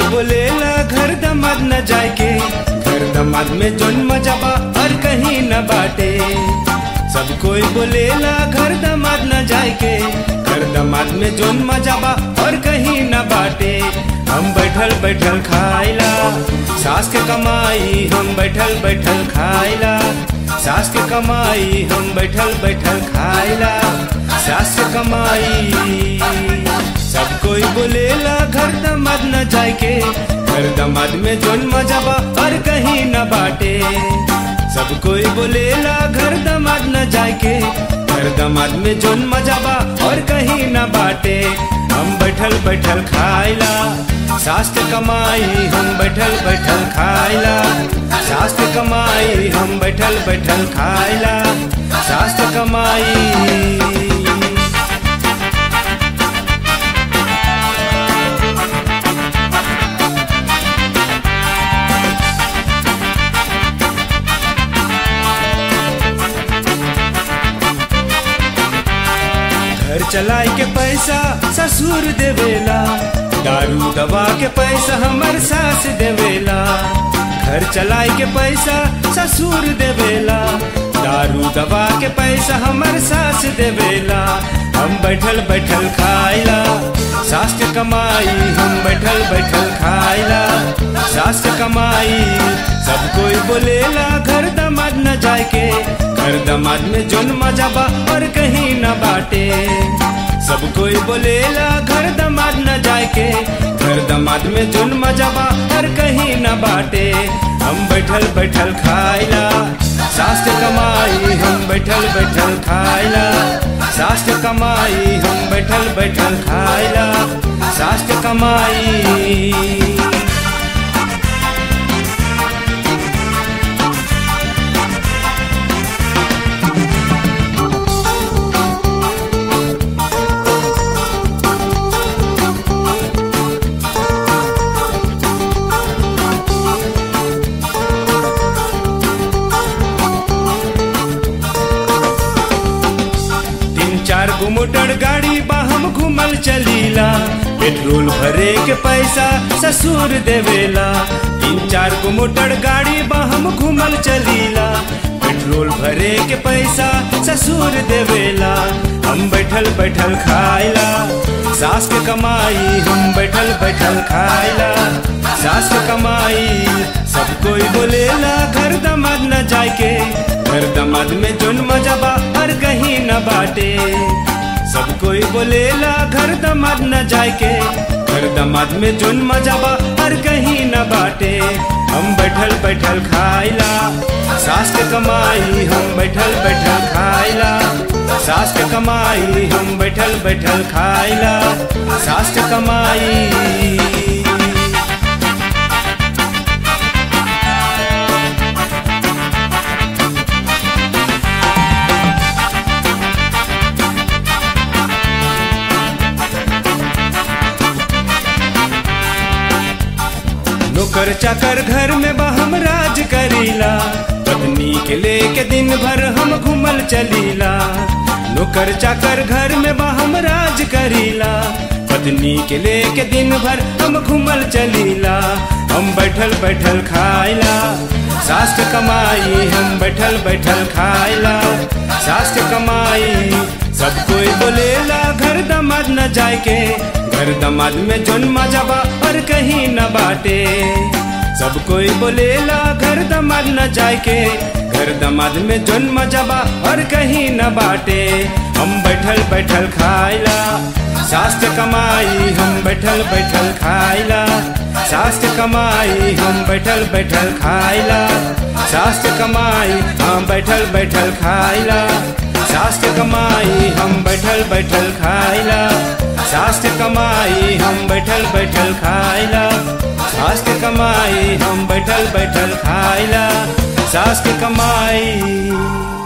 बोलेला घर दमाद न जाए के, घर दमाद में जोन मजा बा और कहीं न बाटे। सब कोई बोलेला घर दमाद न जाए के, घर दमाद में जोन मजा बा और कहीं न बाटे। हम बैठल बैठल खाइला सास के कमाई, हम बैठल बैठल खाइला सास के कमाई, हम बैठल बैठल खाइला सास के कमाई। सब कोई बोलेला घर दमाद न जाए के, घर दमाद में जोन मजा बा और कहीं न बाटे। सब कोई बोलेला घर दमाद न जाए के, घर दमाद में जोन मजा बा और कहीं न बाटे। हम बैठल बैठल खाइला सास के कमाई, हम बैठल बैठल खाइला सास के कमाई, हम बैठल बैठल खाइला सास के कमाई। घर चलाए के पैसा ससुर देवेला, दारू दवा के पैसा हमर सास देवेला। घर चलाए के पैसा ससुर देवेला, दारू दवा के पैसा हमर सास देवेला। हम बैठल बैठल खाइला सास के कमाई, हम बैठल बैठल खाइला सास के कमाई। सब कोई बोलेला घर दमाद न जाए के, घर दमाद में जोन मजा बा और कहीं न बाटे। सब कोई बोलेला घर दमाद न जाए के, घर दमाद में जोन मजा बा और कहीं न बाटे। हम बैठल बैठल खाइला सास के कमाई, हम बैठल बैठल खाइला सास के कमाई, हम बैठल बैठल खाइला सास के कमाई। चार गो मोटर गाड़ी बा हम घूमल चलीला, पेट्रोल भरे के पैसा ससुर देवेला। 3-4 गो मोटर गाड़ी बा हम घूमल चलीला, पेट्रोल भरे के पैसा ससुर देवेला। हम बैठल बैठल खाइला सास के कमाई, हम बैठल बैठल खाइला सास के कमाई। सब कोई बोलेला घर दमाद न जाए के, घर दमाद में जोन मजा बा और कहीं न बाटे। सब कोई बोलेला घर दमाद न जाए के, घर दमाद में जोन मजा बा और कहीं न बाटे। हम बैठल बैठल खाइला सास के कमाई, हम बैठल बैठल खाइला सास के कमाई, हम बैठल बैठल खाइला सास के कमाई। नौकर चाकर घर में बा हम राज करीला, पत्नी के लेके दिन भर हम घूमल चलीला। नौकर चाकर घर में बा हम राज करीला, पत्नी के लेके दिन भर हम घूमल चलीला। हम बैठल बैठल खाइला सास के कमाई, हम बैठल बैठल खाइला सास के कमाई। सब कोई बोलेला घर दमाद न जाए के, घर दमाद में जोन मजा बा और कहीं न बाटे। सब कोई बोलेला घर दमाद न जाए के, घर दमाद में जोन मजा बा और कहीं न बाटे। हम बैठल बैठल खाइला सास के कमाई, हम बैठल बैठल खाइला सास के कमाई, हम बैठल बैठल खाइला सास के कमाई। हम बैठल बैठल खाइला सास के कमाई, हम बैठल बैठल खाइला सास के कमाई, हम बैठल बैठल खाइला सास के कमाई, हम बैठल बैठल खाइला सास के कमाई।